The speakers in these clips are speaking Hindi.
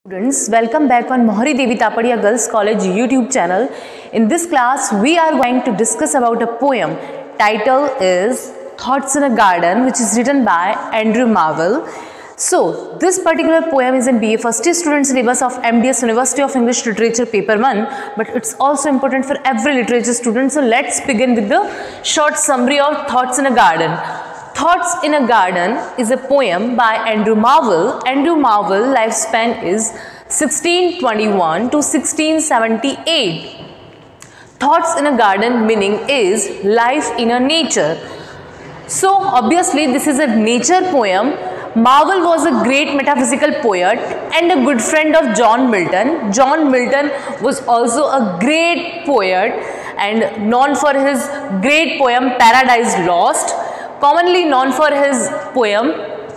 Students, welcome back on Mohari Devi Tapadia Girls College YouTube channel. In this class, we are going to discuss about a poem. Title is Thoughts in a Garden, which is written by Andrew Marvell. So, this particular poem is in BA First Year Student Syllabus of MDS University of English Literature Paper 1, but it's also important for every literature student. So, let's begin with the short summary of Thoughts in a Garden. Thoughts in a Garden is a poem by Andrew Marvell. Andrew Marvell lifespan is 1621 to 1678. Thoughts in a Garden meaning is life in a nature. So obviously this is a nature poem. Marvell was a great metaphysical poet and a good friend of John Milton. John Milton was also a great poet and known for his great poem Paradise Lost. Commonly known for his poem,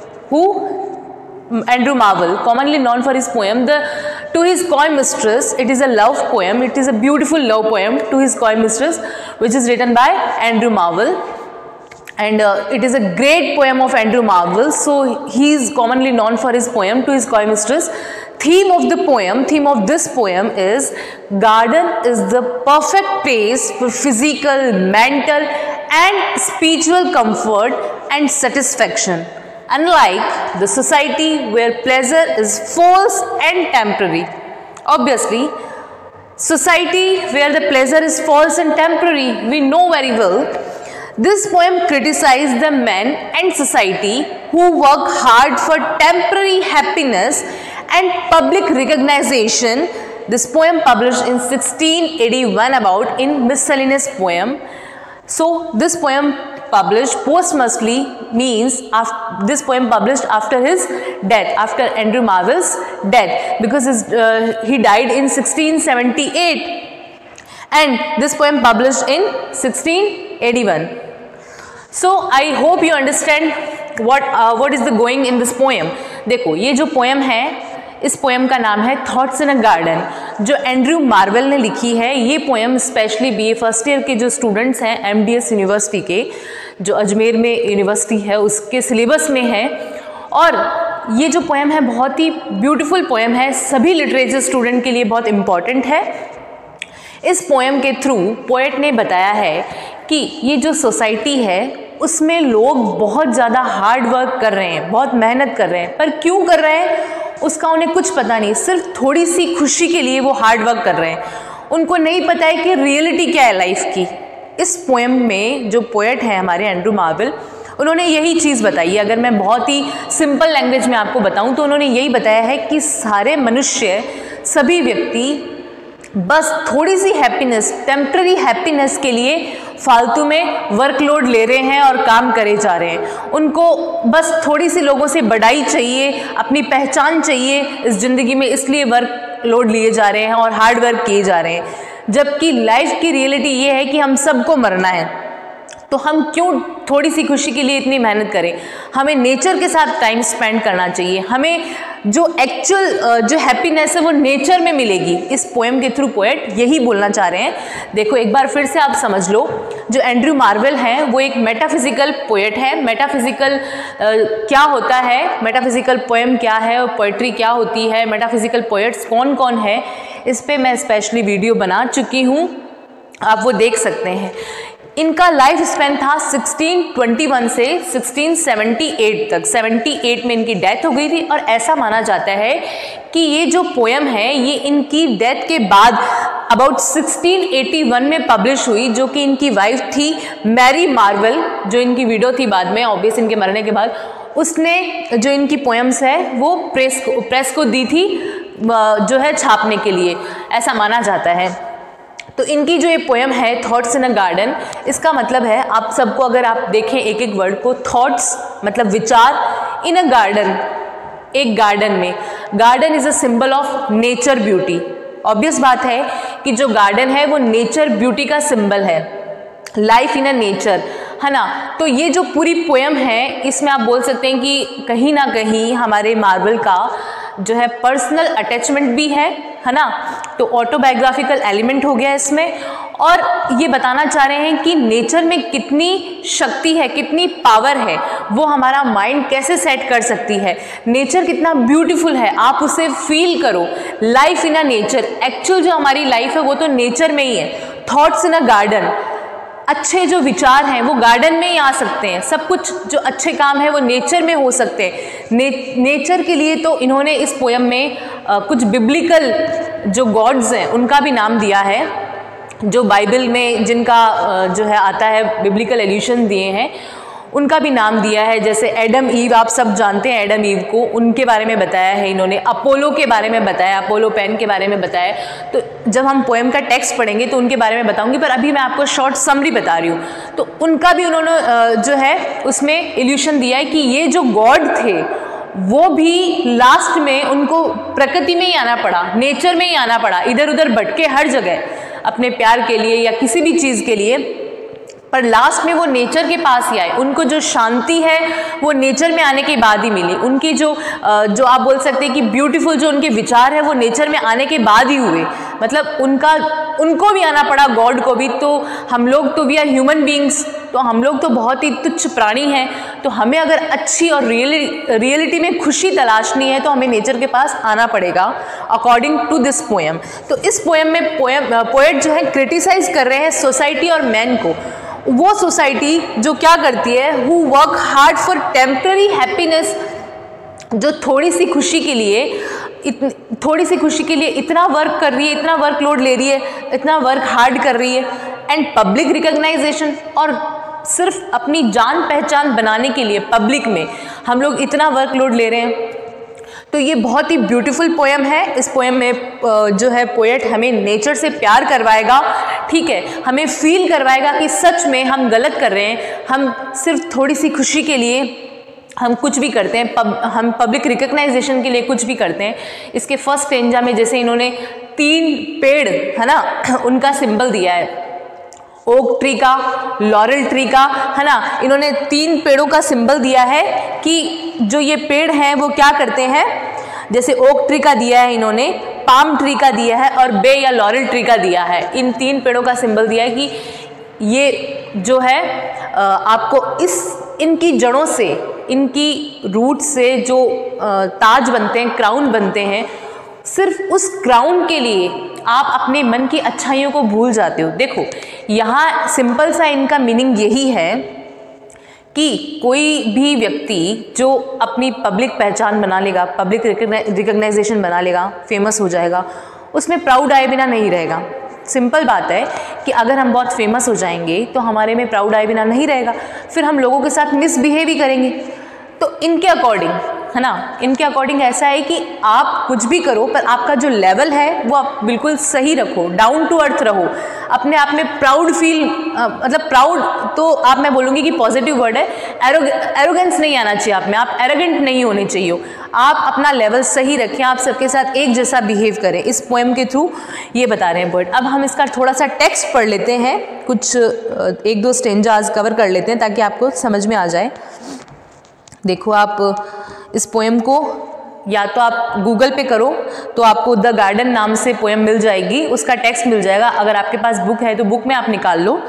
Andrew Marvell, commonly known for his poem, To His Coy Mistress. It is a love poem. It is a beautiful love poem, To His Coy Mistress, which is written by Andrew Marvell. And it is a great poem of Andrew Marvell. So he is commonly known for his poem, To His Coy Mistress. Theme of this poem is garden is the perfect place for physical, mental and spiritual comfort and satisfaction, unlike the society where pleasure is false and temporary. Obviously, society where the pleasure is false and temporary, we know very well. This poem criticizes the men and society who work hard for temporary happiness and public recognition. This poem published in 1681 about in Miscellaneous Poem. So this poem published posthumously means this poem published after his death, after Andrew Marvell's death, because he died in 1678 and this poem published in 1681. So I hope you understand what is the going in this poem. देखो ये जो poem है, इस पोएम का नाम है थॉट्स इन अ गार्डन, जो एंड्रू मार्वेल ने लिखी है। ये poem specially BA first year के जो स्टूडेंट्स हैं एमडीएस यूनिवर्सिटी के, जो अजमेर में यूनिवर्सिटी है उसके सिलेबस में है। और ये जो पोएम है बहुत ही ब्यूटीफुल पोएम है, सभी लिटरेचर स्टूडेंट के लिए बहुत इम्पॉर्टेंट है। इस पोएम के थ्रू पोएट ने बताया है कि ये जो सोसाइटी है उसमें लोग बहुत ज़्यादा हार्ड वर्क कर रहे हैं, बहुत मेहनत कर रहे हैं, पर क्यों कर रहे हैं उसका उन्हें कुछ पता नहीं। सिर्फ थोड़ी सी खुशी के लिए वो हार्ड वर्क कर रहे हैं, उनको नहीं पता है कि रियलिटी क्या है लाइफ की। इस पोएम में जो पोएट है हमारे एंड्रू मार्वेल, उन्होंने यही चीज़ बताई है। अगर मैं बहुत ही सिंपल लैंग्वेज में आपको बताऊं तो उन्होंने यही बताया है कि सारे मनुष्य, सभी व्यक्ति बस थोड़ी सी हैप्पीनेस, टेम्पररी हैप्पीनेस के लिए फालतू में वर्कलोड ले रहे हैं और काम करे जा रहे हैं। उनको बस थोड़ी सी लोगों से बड़ाई चाहिए, अपनी पहचान चाहिए इस ज़िंदगी में, इसलिए वर्कलोड लिए जा रहे हैं और हार्ड वर्क किए जा रहे हैं। जबकि लाइफ की रियलिटी ये है कि हम सबको मरना है, तो हम क्यों थोड़ी सी खुशी के लिए इतनी मेहनत करें। हमें नेचर के साथ टाइम स्पेंड करना चाहिए। हमें जो एक्चुअल जो हैप्पीनेस है वो नेचर में मिलेगी। इस पोएम के थ्रू पोएट यही बोलना चाह रहे हैं। देखो एक बार फिर से आप समझ लो, जो एंड्रू मार्वेल हैं वो एक मेटाफिजिकल पोएट है। मेटाफिजिकल क्या होता है, मेटाफिजिकल पोएम क्या है और पोएट्री क्या होती है, मेटाफिजिकल पोएट्स कौन कौन है, इस पर मैं स्पेशली वीडियो बना चुकी हूँ, आप वो देख सकते हैं। इनका लाइफ स्पैन था 1621 से 1678 तक। 78 में इनकी डेथ हो गई थी और ऐसा माना जाता है कि ये जो पोएम है ये इनकी डेथ के बाद अबाउट 1681 में पब्लिश हुई, जो कि इनकी वाइफ थी मैरी मार्वेल, जो इनकी विडो थी बाद में ऑब्वियस इनके मरने के बाद। उसने जो इनकी पोएम्स है वो प्रेस को दी थी जो है छापने के लिए, ऐसा माना जाता है। तो इनकी जो ये पोएम है थॉट्स इन अ गार्डन, इसका मतलब है आप सबको अगर आप देखें एक एक वर्ड को, थॉट्स मतलब विचार, इन अ गार्डन एक गार्डन में। Garden is a symbol of nature beauty. Obvious बात है कि जो गार्डन है वो नेचर ब्यूटी का सिंबल है, लाइफ इन अ नेचर, है ना। तो ये जो पूरी पोएम है इसमें आप बोल सकते हैं कि कहीं ना कहीं हमारे मार्वेल का जो है पर्सनल अटैचमेंट भी है ना। तो ऑटोबायोग्राफिकल एलिमेंट हो गया इसमें, और ये बताना चाह रहे हैं कि नेचर में कितनी शक्ति है, कितनी पावर है, वो हमारा माइंड कैसे सेट कर सकती है। नेचर कितना ब्यूटीफुल है, आप उसे फील करो। Life in a nature, actual जो हमारी लाइफ है वो तो नेचर में ही है। थॉट्स इन अ गार्डन, अच्छे जो विचार हैं वो गार्डन में ही आ सकते हैं। सब कुछ जो अच्छे काम है वो नेचर में हो सकते हैं। नेचर के लिए तो इन्होंने इस पोयम में कुछ बिब्लिकल जो गॉड्स हैं उनका भी नाम दिया है, जो बाइबल में जिनका जो है आता है, बिब्लिकल एल्यूशन दिए हैं, उनका भी नाम दिया है। जैसे एडम ईव, आप सब जानते हैं एडम ईव को, उनके बारे में बताया है इन्होंने। अपोलो के बारे में बताया, अपोलो पेन के बारे में बताया। तो जब हम पोएम का टेक्स्ट पढ़ेंगे तो उनके बारे में बताऊंगी, पर अभी मैं आपको शॉर्ट समरी बता रही हूँ। तो उनका भी उन्होंने जो है उसमें एल्यूशन दिया है कि ये जो गॉड थे वो भी लास्ट में उनको प्रकृति में ही आना पड़ा, नेचर में ही आना पड़ा। इधर उधर भटके हर जगह अपने प्यार के लिए या किसी भी चीज़ के लिए, पर लास्ट में वो नेचर के पास ही आए। उनको जो शांति है वो नेचर में आने के बाद ही मिली। उनकी जो आप बोल सकते हैं कि ब्यूटीफुल जो उनके विचार है वो नेचर में आने के बाद ही हुए। मतलब उनको भी आना पड़ा, गॉड को भी। तो हम लोग तो वी आर ह्यूमन बीइंग्स, तो हम लोग तो बहुत ही तुच्छ प्राणी हैं। तो हमें अगर अच्छी और रियलिटी में खुशी तलाशनी है तो हमें नेचर के पास आना पड़ेगा, अकॉर्डिंग टू दिस पोएम। तो इस पोएम में पोएट जो है क्रिटिसाइज कर रहे हैं सोसाइटी और मैन को। वो सोसाइटी जो क्या करती है, who work hard for temporary happiness, जो थोड़ी सी खुशी के लिए इतना वर्क कर रही है, इतना वर्कलोड ले रही है, इतना वर्क हार्ड कर रही है। एंड पब्लिक रिकॉग्नाइजेशन, और सिर्फ अपनी जान पहचान बनाने के लिए पब्लिक में हम लोग इतना वर्कलोड ले रहे हैं। तो ये बहुत ही ब्यूटीफुल पोएम है। इस पोएम में जो है पोएट हमें नेचर से प्यार करवाएगा, ठीक है, हमें फील करवाएगा कि सच में हम गलत कर रहे हैं, हम सिर्फ थोड़ी सी खुशी के लिए हम कुछ भी करते हैं, हम पब्लिक रिकॉग्नाइजेशन के लिए कुछ भी करते हैं। इसके फर्स्ट स्टेंजा में जैसे इन्होंने 3 पेड़ है ना, उनका सिंबल दिया है, ओक ट्री का, लॉरेल ट्री का, है ना। इन्होंने 3 पेड़ों का सिंबल दिया है कि जो ये पेड़ हैं वो क्या करते हैं। जैसे ओक ट्री का दिया है इन्होंने, पाम ट्री का दिया है और बे या लॉरेल ट्री का दिया है। इन 3 पेड़ों का सिंबल दिया है कि ये जो है आपको इनकी जड़ों से, इनकी रूट से जो ताज बनते हैं, क्राउन बनते हैं, सिर्फ उस क्राउन के लिए आप अपने मन की अच्छाइयों को भूल जाते हो। देखो यहाँ सिंपल सा इनका मीनिंग यही है कि कोई भी व्यक्ति जो अपनी पब्लिक पहचान बना लेगा, पब्लिक रिकॉग्नाइजेशन बना लेगा, फेमस हो जाएगा, उसमें प्राउड आए बिना नहीं रहेगा। सिंपल बात है कि अगर हम बहुत फेमस हो जाएंगे तो हमारे में प्राउड आए बिना नहीं रहेगा, फिर हम लोगों के साथ मिसबिहेव ही करेंगे। तो इनके अकॉर्डिंग है ना, इनके अकॉर्डिंग ऐसा है कि आप कुछ भी करो पर आपका जो लेवल है वो आप बिल्कुल सही रखो, डाउन टू अर्थ रहो, अपने आप में प्राउड फील, मतलब प्राउड तो आप, मैं बोलूँगी कि पॉजिटिव वर्ड है, एरोगेंस नहीं आना चाहिए आप में, आप एरोगेंट नहीं होने चाहिए, आप अपना लेवल सही रखें, आप सबके साथ एक जैसा बिहेव करें। इस पोएम के थ्रू ये बता रहे हैं पोएट। अब हम इसका थोड़ा सा टेक्स्ट पढ़ लेते हैं, कुछ 1-2 स्टेंजास कवर कर लेते हैं ताकि आपको समझ में आ जाए। देखो आप इस पोएम को या तो आप गूगल पे करो तो आपको द गार्डन नाम से पोएम मिल जाएगी, उसका टेक्स्ट मिल जाएगा। अगर आपके पास बुक है तो बुक में आप निकाल लो।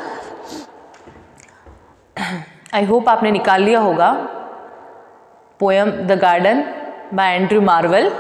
आई होप आपने निकाल लिया होगा poem the garden by Andrew Marvell,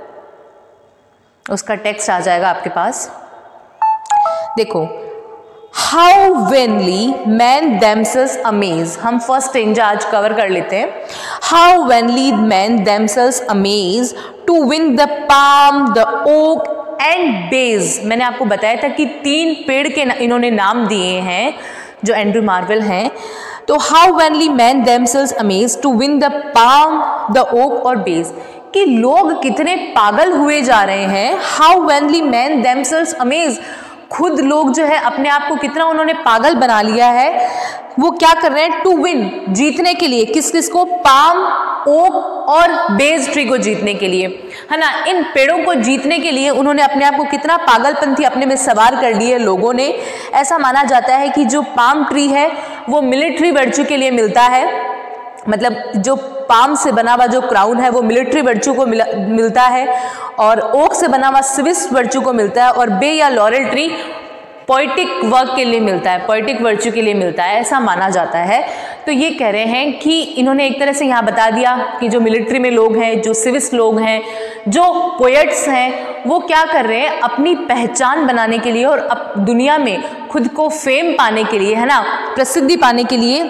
उसका टेक्स्ट आ जाएगा आपके पास। देखो, how vainly man themselves amaze, हम फर्स्ट स्टेंजा आज कवर कर लेते हैं। How vainly man themselves amaze to win the palm the oak and bays. मैंने आपको बताया था कि 3 पेड़ के इन्होंने नाम दिए हैं जो एंड्रू मार्वेल हैं। तो how vainly man themselves amaze to win the palm the oak और बेज, कि लोग कितने पागल हुए जा रहे हैं। How vainly man themselves amaze, खुद लोग जो है अपने आप को कितना उन्होंने पागल बना लिया है। वो क्या कर रहे हैं, टू विन, जीतने के लिए, किस किस को, पाम, ओक और बेज ट्री को जीतने के लिए, है ना। इन पेड़ों को जीतने के लिए उन्होंने अपने आप को कितना पागलपंथी अपने में सवार कर ली है लोगों ने। ऐसा माना जाता है कि जो पाम ट्री है वो मिलिट्री वर्च्यू के लिए मिलता है, मतलब जो पाम से बना हुआ जो क्राउन है वो मिलिट्री वर्च्यू को मिलता है, और ओक से बना हुआ सिविस वर्च्यू को मिलता है, और बे या लॉरेल ट्री पोइटिक वर्क के लिए मिलता है, पोइटिक वर्च्यू के लिए मिलता है, ऐसा माना जाता है। तो ये कह रहे हैं कि इन्होंने एक तरह से यहाँ बता दिया कि जो मिलिट्री में लोग हैं, जो सिविस लोग हैं, जो पोएट्स हैं, वो क्या कर रहे हैं, अपनी पहचान बनाने के लिए और दुनिया में खुद को फेम पाने के लिए, है ना, प्रसिद्धि पाने के लिए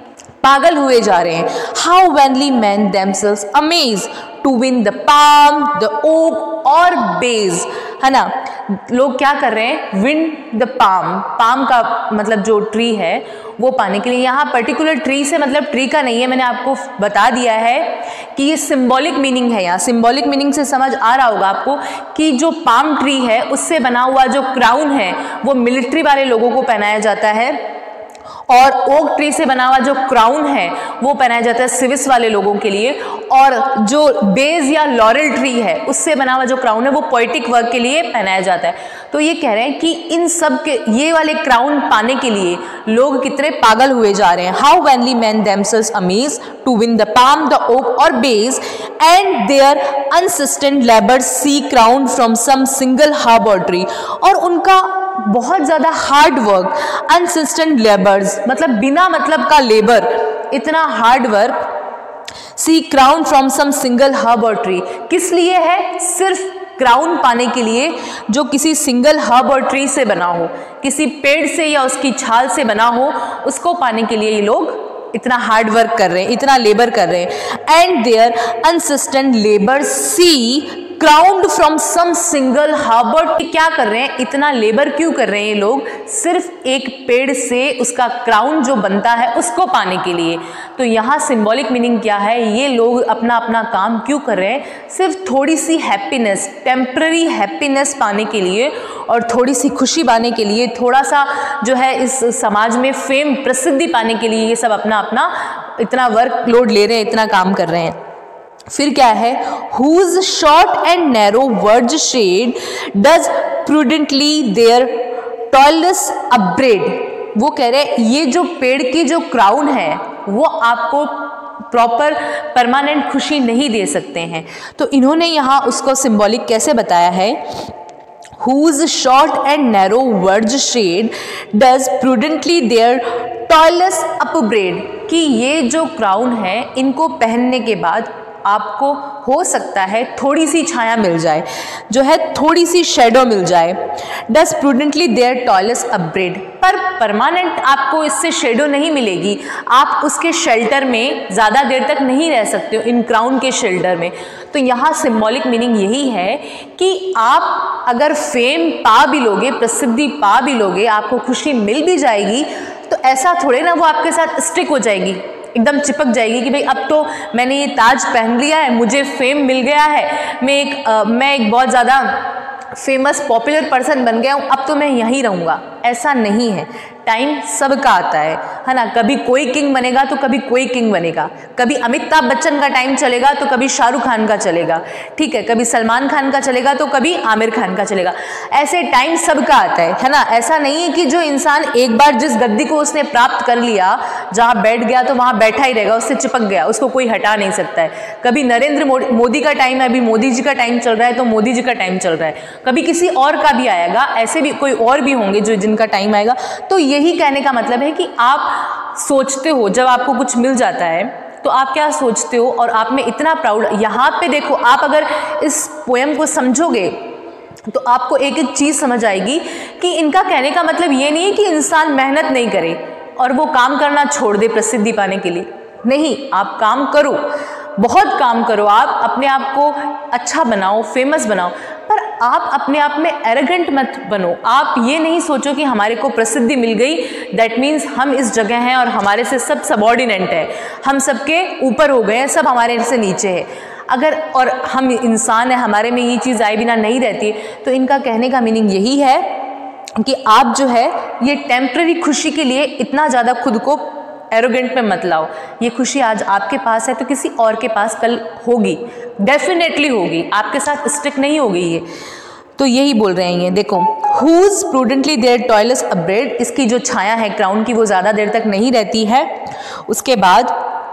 पागल हुए जा रहे हैं। How vainly man themselves amaze to win the palm, the oak और बेज, है ना। लोग क्या कर रहे हैं, विन द पाम, पाम का मतलब जो ट्री है वो पाने के लिए। यहाँ पर्टिकुलर ट्री से मतलब ट्री का नहीं है, मैंने आपको बता दिया है कि ये सिंबॉलिक मीनिंग है। यहाँ सिंबॉलिक मीनिंग से समझ आ रहा होगा आपको कि जो पाम ट्री है उससे बना हुआ जो क्राउन है वो मिलिट्री वाले लोगों को पहनाया जाता है, और ओक ट्री से बना हुआ जो क्राउन है वो पहनाया जाता है सिविस वाले लोगों के लिए, और जो बेज या लॉरेल ट्री है उससे बना हुआ जो क्राउन है वो पोएटिक वर्क के लिए पहनाया जाता है। तो ये कह रहे हैं कि इन सब के ये वाले क्राउन पाने के लिए लोग कितने पागल हुए जा रहे हैं। How vainly man themselves amaze to win the palm, the oak और bays and their अनसिस्टेंट labour see crown from some single herb or tree, और उनका बहुत ज़्यादा हार्ड वर्क, अनसिस्टेंट लेबर्स मतलब बिना मतलब का लेबर, इतना hard work, see crown from some single herb or tree, किस लिए है, सिर्फ क्राउन पाने के लिए जो किसी सिंगल हर्ब और ट्री से बना हो, किसी पेड़ से या उसकी छाल से बना हो, उसको पाने के लिए ये लोग इतना हार्ड वर्क कर रहे हैं, इतना लेबर कर रहे हैं। And their अनसिस्टेंट labour see crowned from some single harbour, क्या कर रहे हैं, इतना लेबर क्यों कर रहे हैं ये लोग, सिर्फ एक पेड़ से उसका क्राउन जो बनता है उसको पाने के लिए। तो यहाँ सिंबॉलिक मीनिंग क्या है, ये लोग अपना अपना काम क्यों कर रहे हैं, सिर्फ थोड़ी सी हैप्पीनेस, टेम्पररी हैप्पीनेस पाने के लिए और थोड़ी सी खुशी पाने के लिए, थोड़ा सा जो है इस समाज में फेम, प्रसिद्धि पाने के लिए ये सब अपना अपना इतना वर्क लोड ले रहे हैं, इतना काम कर रहे हैं। फिर क्या है, whose short and narrow verge shade does prudently their tallest upbraid, वो कह रहे हैं ये जो पेड़ की जो क्राउन है वो आपको प्रॉपर परमानेंट खुशी नहीं दे सकते हैं। तो इन्होंने यहाँ उसको सिंबॉलिक कैसे बताया है, whose short and narrow verge shade does prudently their tallest upbraid, कि ये जो क्राउन है इनको पहनने के बाद आपको हो सकता है थोड़ी सी छाया मिल जाए, जो है थोड़ी सी शेडो मिल जाए। Does prudently their tallest upgrade, पर परमानेंट आपको इससे शेडो नहीं मिलेगी, आप उसके शेल्टर में ज़्यादा देर तक नहीं रह सकते हो, इन क्राउन के शेल्टर में। तो यहाँ सिंबॉलिक मीनिंग यही है कि आप अगर फेम पा भी लोगे, प्रसिद्धि पा भी लोगे, आपको खुशी मिल भी जाएगी, तो ऐसा थोड़े ना वो आपके साथ स्टिक हो जाएगी, एकदम चिपक जाएगी कि भाई अब तो मैंने ये ताज पहन लिया है, मुझे फेम मिल गया है, मैं एक बहुत ज़्यादा फेमस पॉपुलर पर्सन बन गया हूँ, अब तो मैं यहीं रहूँगा। ऐसा नहीं है, टाइम सबका आता है ना। कभी कोई किंग बनेगा तो कभी कोई किंग बनेगा, कभी अमिताभ बच्चन का टाइम चलेगा तो कभी शाहरुख खान का चलेगा, ठीक है, कभी सलमान खान का चलेगा तो कभी आमिर खान का चलेगा। ऐसे टाइम सबका आता है ना। ऐसा नहीं है कि जो इंसान एक बार जिस गद्दी को उसने प्राप्त कर लिया, जहाँ बैठ गया तो वहाँ बैठा ही रहेगा, उससे चिपक गया, उसको कोई हटा नहीं सकता है। कभी नरेंद्र मोदी का टाइम है, अभी मोदी जी का टाइम चल रहा है तो मोदी जी का टाइम चल रहा है, कभी किसी और का भी आएगा, ऐसे भी कोई और भी होंगे जो जिनका टाइम आएगा। तो यही कहने का मतलब है कि आप सोचते हो जब आपको कुछ मिल जाता है तो आप क्या सोचते हो, और आप में इतना प्राउड। यहाँ पे देखो, आप अगर इस पोएम को समझोगे तो आपको एक एक चीज़ समझ आएगी कि इनका कहने का मतलब ये नहीं है कि इंसान मेहनत नहीं करे और वो काम करना छोड़ दे प्रसिद्धि पाने के लिए। नहीं, आप काम करो, बहुत काम करो, आप अपने आप को अच्छा बनाओ, फेमस बनाओ, पर आप अपने आप में एरोगेंट मत बनो। आप ये नहीं सोचो कि हमारे को प्रसिद्धि मिल गई दैट मीन्स हम इस जगह हैं और हमारे से सब सबऑर्डिनेट है, हम सबके ऊपर हो गए हैं, सब हमारे से नीचे है। अगर और हम इंसान हैं, हमारे में ये चीज़ आए बिना नहीं रहती। तो इनका कहने का मीनिंग यही है कि आप जो है ये टेम्पररी खुशी के लिए इतना ज़्यादा खुद को एरोगेंट में मत लाओ। ये खुशी आज आपके पास है तो किसी और के पास कल होगी, डेफिनेटली होगी, आपके साथ स्टिक नहीं होगी ये। तो यही बोल रहे हैं ये, देखो, whose prudently their toilets upbraid, इसकी जो छाया है क्राउन की वो ज़्यादा देर तक नहीं रहती है। उसके बाद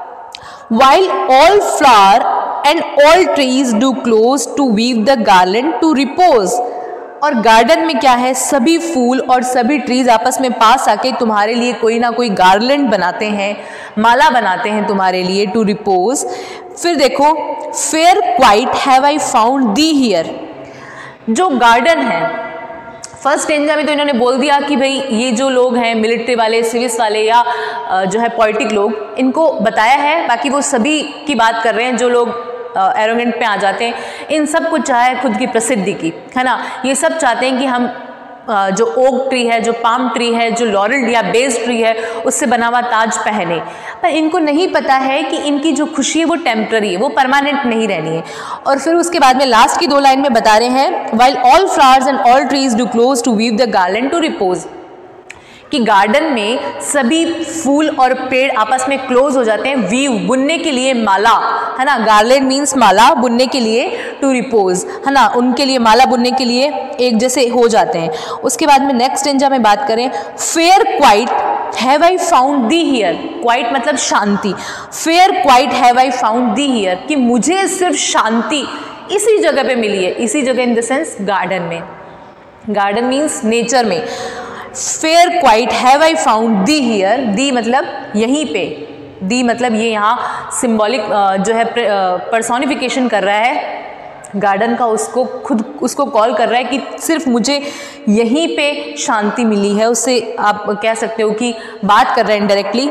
while all flower and all trees do close to weave the garland to repose, और गार्डन में क्या है, सभी फूल और सभी ट्रीज आपस में पास आके तुम्हारे लिए कोई ना कोई गार्लैंड बनाते हैं, माला बनाते हैं तुम्हारे लिए टू रिपोज। फिर देखो, fair quiet have I found thee here. जो गार्डन है, फर्स्ट स्टेंजा में तो इन्होंने बोल दिया कि भाई ये जो लोग हैं मिलिट्री वाले, सिविस वाले या जो है पॉलिटिक लोग, इनको बताया है, बाकी वो सभी की बात कर रहे हैं जो लोग एरोगेंट पे आ जाते हैं। इन सब को चाहे खुद की प्रसिद्धि की, है ना, ये सब चाहते हैं कि हम जो ओक ट्री है, जो पाम ट्री है, जो लॉरेल या बेज ट्री है, उससे बना हुआ ताज पहने। पर इनको नहीं पता है कि इनकी जो खुशी है वो टेम्पररी है, वो परमानेंट नहीं रहनी है। और फिर उसके बाद में लास्ट की 2 लाइन में बता रहे हैं, while all flowers and all trees do close to weave the garland to repose, कि गार्डन में सभी फूल और पेड़ आपस में क्लोज हो जाते हैं, वीव बुनने के लिए, माला, है ना, गार्लैंड मीन्स माला, बुनने के लिए, टू रिपोज, है ना, उनके लिए माला बुनने के लिए एक जैसे हो जाते हैं। उसके बाद में नेक्स्ट स्टेंजा में बात करें, fair quiet have I found thee here. Quiet मतलब शांति, fair quiet have I found thee here, कि मुझे सिर्फ शांति इसी जगह पे मिली है। इसी जगह इन द सेंस गार्डन में, गार्डन मीन्स नेचर में। Fair quiet have I found thee here, thee मतलब यहीं पे, दी मतलब ये यहाँ सिंबॉलिक जो है पर्सोनिफिकेशन कर रहा है गार्डन का, उसको खुद उसको कॉल कर रहा है कि सिर्फ मुझे यहीं पे शांति मिली है। उससे आप कह सकते हो कि बात कर रहे हैं indirectly.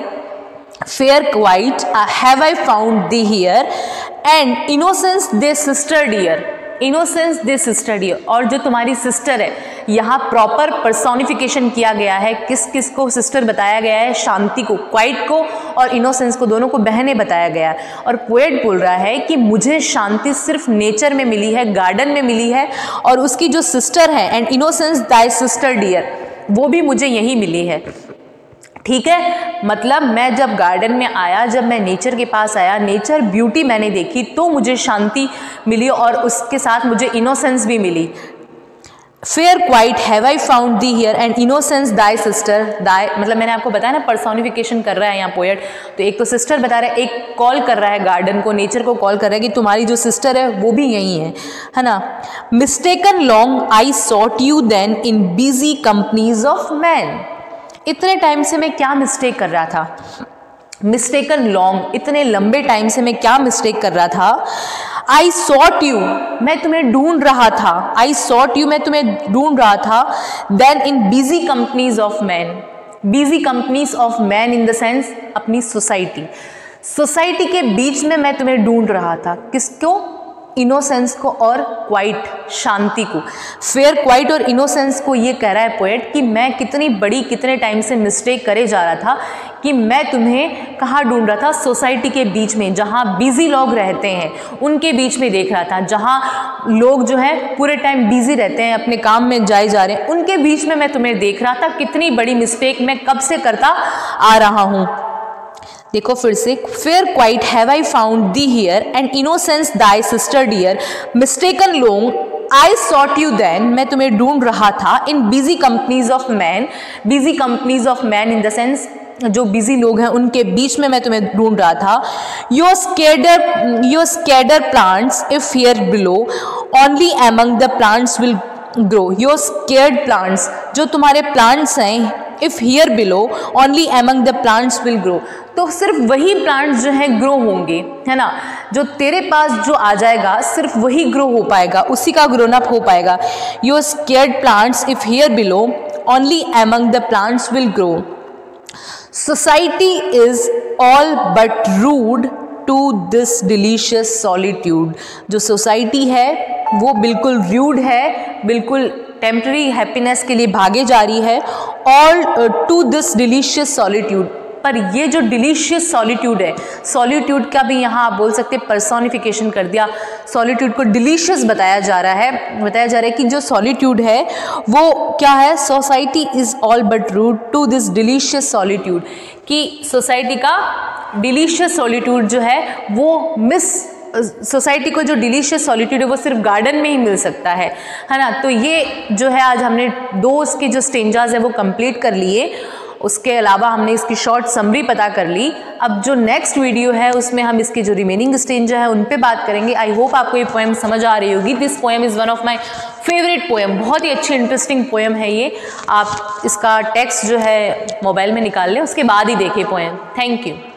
Fair quiet have I found thee here and innocence the sister dear, innocence the sister dear. और जो तुम्हारी सिस्टर है, यहाँ प्रॉपर पर्सोनिफिकेशन किया गया है, किस किस को सिस्टर बताया गया है, शांति को, क्वाइट को और इनोसेंस को, दोनों को बहनें बताया गया है। और पोएट बोल रहा है कि मुझे शांति सिर्फ नेचर में मिली है, गार्डन में मिली है, और उसकी जो सिस्टर है, and innocence thy sister dear, वो भी मुझे यही मिली है। ठीक है, मतलब मैं जब गार्डन में आया, जब मैं नेचर के पास आया, नेचर ब्यूटी मैंने देखी, तो मुझे शांति मिली और उसके साथ मुझे इनोसेंस भी मिली। Fair quiet have I found thee here and innocence thy sister, thy मतलब मैंने आपको बताया ना पर्सोनिफिकेशन कर रहा है यहाँ पोएट, तो एक तो सिस्टर बता रहा है, एक कॉल कर रहा है गार्डन को, नेचर को कॉल कर रहा है कि तुम्हारी जो सिस्टर है वो भी यही है ना। Mistaken long I sought you then in busy companies of men. इतने टाइम से मैं क्या मिस्टेक कर रहा था, मिस्टेकन लॉन्ग, इतने लंबे टाइम से मैं क्या मिस्टेक कर रहा था। आई सॉट यू, मैं तुम्हें ढूंढ रहा था, आई सॉट यू, मैं तुम्हें ढूंढ रहा था, then in busy companies of men, busy companies of men in the sense अपनी सोसाइटी, सोसाइटी के बीच में मैं तुम्हें ढूंढ रहा था। किसको? इनोसेंस को और क्वाइट, शांति को। फेयर क्वाइट और इनोसेंस को ये कह रहा है पोएट कि मैं कितनी बड़ी, कितने टाइम से मिस्टेक करे जा रहा था कि मैं तुम्हें कहाँ ढूंढ रहा था, सोसाइटी के बीच में, जहाँ बिजी लोग रहते हैं उनके बीच में देख रहा था, जहाँ लोग जो है पूरे टाइम बिजी रहते हैं, अपने काम में जाए जा रहे हैं, उनके बीच में मैं तुम्हें देख रहा था। कितनी बड़ी मिस्टेक मैं कब से करता आ रहा हूँ। देखो फिर से, fair quiet have I found thee here and innocence thy sister dear, mistaken long I sought you then, मैं तुम्हें ढूंढ रहा था, in busy companies of men, busy companies of men in the sense जो बिजी लोग हैं उनके बीच में मैं तुम्हें ढूंढ रहा था। Your sacred plants if here below only among the plants will grow. Your sacred plants, जो तुम्हारे प्लांट्स हैं, if here below only among the plants will grow, तो सिर्फ वही प्लांट्स जो है ग्रो होंगे, है ना, जो तेरे पास जो आ जाएगा सिर्फ वही ग्रो हो पाएगा, उसी का ग्रोन अप हो पाएगा। Your sacred plants if here below only among the plants will grow. Society is all but rude to this delicious solitude. जो सोसाइटी है वो बिल्कुल रूड है, बिल्कुल टेम्पररी हैप्पीनेस के लिए भागे जा रही है, all to this delicious solitude. पर ये जो डिलीशियस सॉलिट्यूड है, सॉलिट्यूड का भी यहाँ आप बोल सकते हैं पर्सोनिफिकेशन कर दिया, सॉलिट्यूड को डिलीशियस बताया जा रहा है कि जो सॉलिट्यूड है वो क्या है, society is all but rude to this delicious solitude, कि सोसाइटी का डिलीशियस सॉलिट्यूड जो है वो सोसाइटी को जो डिलीशियस सॉलिट्यूड है वो सिर्फ गार्डन में ही मिल सकता है ना। तो ये जो है आज हमने 2 उसके जो स्टेंजाज है वो कंप्लीट कर लिए, उसके अलावा हमने इसकी शॉर्ट समरी पता कर ली। अब जो नेक्स्ट वीडियो है उसमें हम इसके जो रिमेनिंग स्टेंजा है उन पे बात करेंगे। आई होप आपको ये पोएम समझ आ रही होगी। This poem is one of my favourite poem, बहुत ही अच्छी इंटरेस्टिंग पोएम है ये। आप इसका टेक्स्ट जो है मोबाइल में निकाल लें, उसके बाद ही देखें पोएम। Thank you.